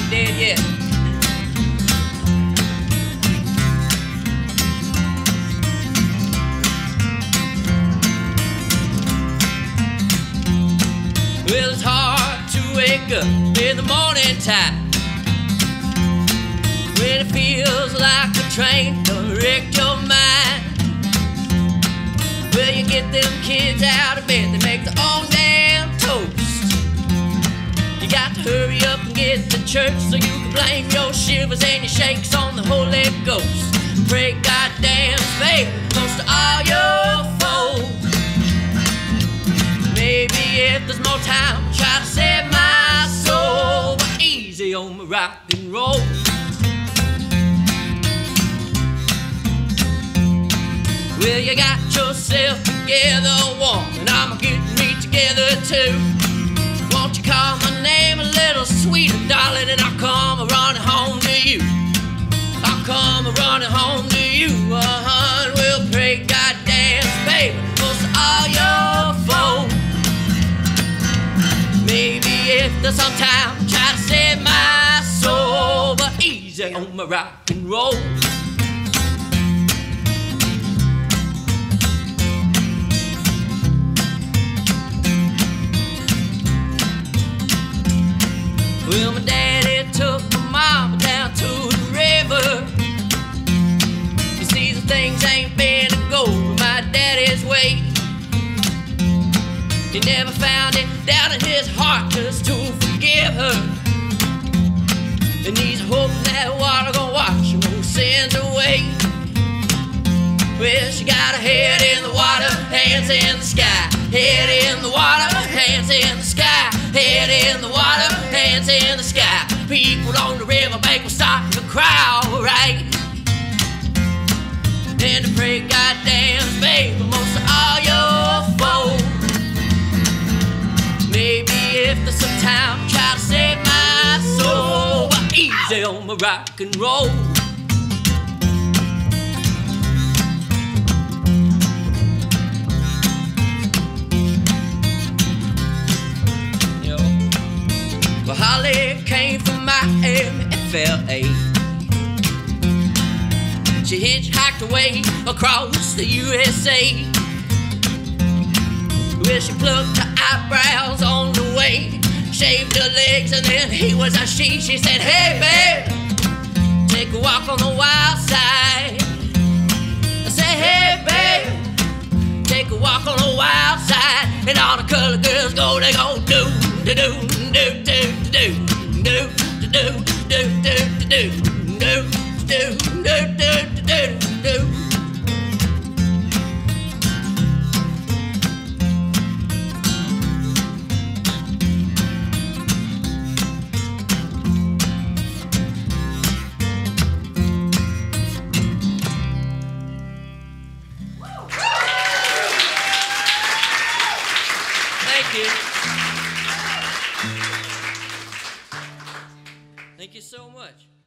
ain't dead yet. Well, it's hard to wake up in the morning time when it feels like a train done wrecked your mind. Well, you get them kids out of bed, they make their own damn toast. You got to hurry up and get to church so you can blame your shivers and your shakes on the Holy Ghost. Pray goddamn favor close to all your foes. Maybe if there's more time, try to save my soul, but easy on my rock and roll. Well, you got yourself together, woman, I'ma get me together too. Won't you call my name a little sweeter, darling, and I'll come running home to you. I'll come running home to you, hun. We'll pray goddamn favor close to all your foes. Maybe if there's some time, try to save my soul, but easy on my rock and roll. Well, my daddy took my mama down to the river. You see, the things ain't been a go my daddy's way. He never found it down in his heart just to forgive her, and he's hoping that water gonna wash her sins away. Well, she got her head in the water, hands in the sky. Head in the water, hands in the sky. Head in the water, hands in the sky. People on the riverbank will start to cry, alright. And to pray goddamn favor most of all your foes. Maybe if there's some time, try to save my soul, but easy on my rock and roll. Well, Holly came from Miami, FLA. She hitchhiked away across the USA. Well, she plucked her eyebrows on the way, shaved her legs, and then he was a she. She said, hey, babe, take a walk on the wild side. I said, hey, babe, take a walk on the wild side. And all the colored girls go, they go do, do, do, do, do, do, do, do, do, do, do, do, do, do, do. Thank you. Thank you so much.